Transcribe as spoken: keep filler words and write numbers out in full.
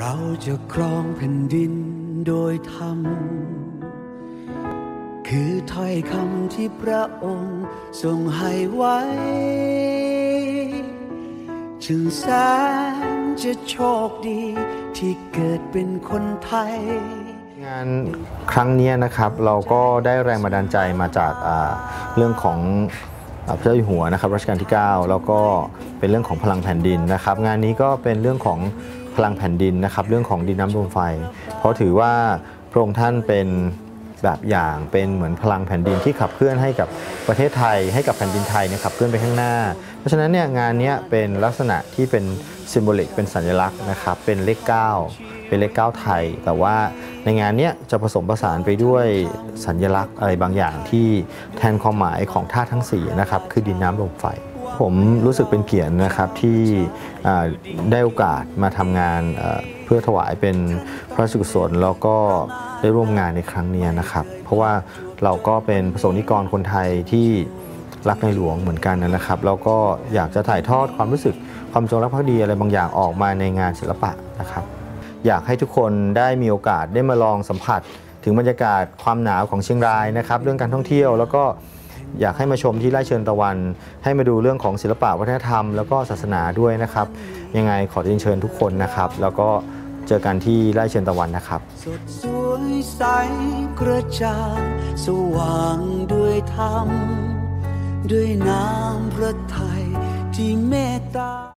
เราจะครองแผ่นดินโดยธรรมคือถ้อยคำที่พระองค์ทรงให้ไว้จึงแสนจะโชคดีที่เกิดเป็นคนไทยงานครั้งนี้นะครับเราก็ได้แรงบันดาลใจมาจากเรื่องของพระเจ้าอยู่หัวนะครับรัชกาลที่เก้าแล้วก็เป็นเรื่องของพลังแผ่นดินนะครับงานนี้ก็เป็นเรื่องของพลังแผ่นดินนะครับเรื่องของดินน้ำลมไฟเพราะถือว่าพระองค์ท่านเป็นแบบอย่างเป็นเหมือนพลังแผ่นดินที่ขับเคลื่อนให้กับประเทศไทยให้กับแผ่นดินไทยเนี่ยขับเคลื่อนไปข้างหน้าเพราะฉะนั้นเนี่ยงานนี้เป็นลักษณะที่เป็นซิมโบลิกเป็นสัญลักษณ์นะครับเป็นเลขเก้าเป็นเลขเก้าไทยแต่ว่าในงานนี้จะผสมผสานไปด้วยสัญลักษณ์อะไรบางอย่างที่แทนความหมายของธาตุทั้งสี่นะครับคือดินน้ำลมไฟผมรู้สึกเป็นเกียรตินะครับที่ได้โอกาสมาทำงานเพื่อถวายเป็นพระราชกุศลแล้วก็ได้ร่วมงานในครั้งนี้นะครับเพราะว่าเราก็เป็นประสงค์นิกรคนไทยที่รักในหลวงเหมือนกันนะครับแล้วก็อยากจะถ่ายทอดความรู้สึกความจงรักภักดีอะไรบางอย่างออกมาในงานศิลปะนะครับอยากให้ทุกคนได้มีโอกาสได้มาลองสัมผัสถึงบรรยากาศความหนาวของเชียงรายนะครับเรื่องการท่องเที่ยวแล้วก็อยากให้มาชมที่ไร่เชิญตะวันให้มาดูเรื่องของศิลปะวัฒนธรรมแล้วก็ศาสนาด้วยนะครับยังไงขอเรียนเชิญทุกคนนะครับแล้วก็เจอกันที่ไร่เชิญตะวันนะครับสดสวยใสกระจ่างสว่างด้วยธรรมด้วยน้ำพระทัยที่เมตตา